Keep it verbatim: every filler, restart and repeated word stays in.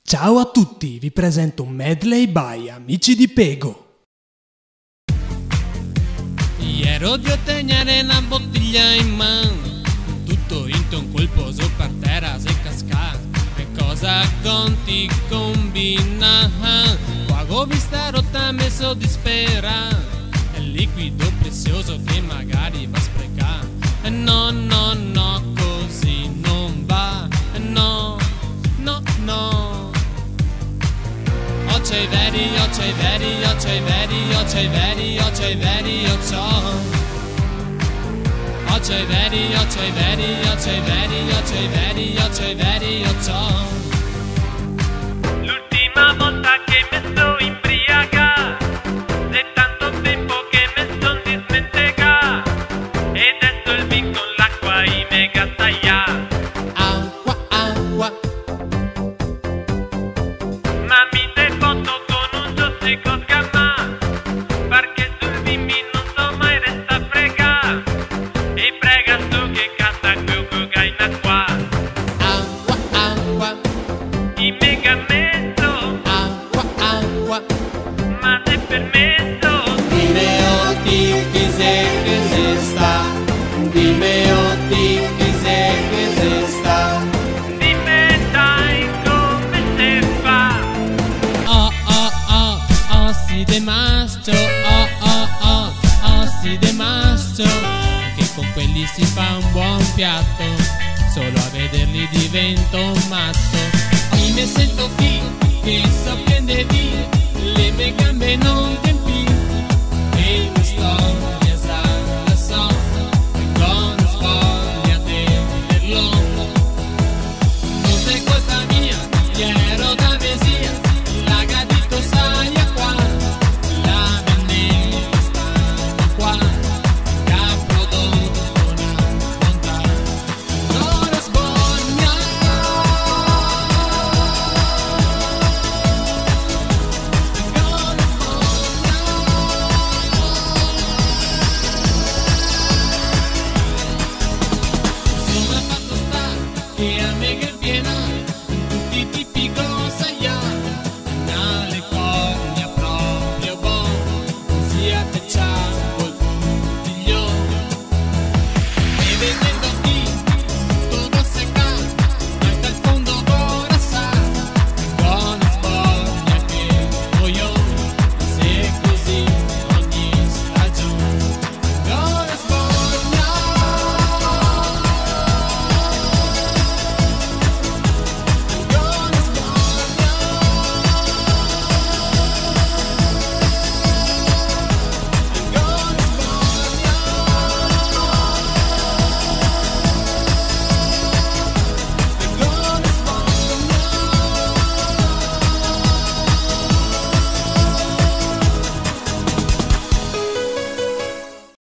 Ciao a tutti, vi presento un medley by Amici di Pego. Ieri di ottenere una bottiglia in mano, tutto in un colpo su per terra si casca. E cosa conti combina? Quago vista rotta messo di spera, è liquido prezioso che magari va a sprecare. E no, no, no, così non va. E no, no, no. Occhi veri, occhi veri, occhi veri, occhi veri, occhi veri, occhi Occhi veri, occhi veri, occhi veri, occhi veri, occhi veri, occhi. L'ultima volta che mi sto imbriaca, è tanto tempo che mi son dismentega, e adesso il vin con l'acqua i mega taglia. Acqua, acqua. Ma mi dai foto con un giustico scamma, perché sul vin mi non so mai resta frega, e prega su che cazza quel che in acqua. Acqua, acqua. I mega mezzo, Acqua, acqua. ma se permesso. Dime o ti chi sei che esista. Dime o ti chi sei che esista. Dimmi dai come si fa. Oh, oh, oh, oh, si de masto. Oh, oh, oh, oh, si de masto. Che con quelli si fa un buon piatto, solo a vederli divento un matto. Io mi sento qui, che so prendere via, le mie gambe non tempi. E mi sto la so, con spoglia dell'uomo. Non sei colpa mia, ero da Mesia, la gatito sai a qua, la veneno sta qua, che ha prodotto una bontà. Non sboglia, non sboglia. Sono fatto sta, che a me che piena, tutti ti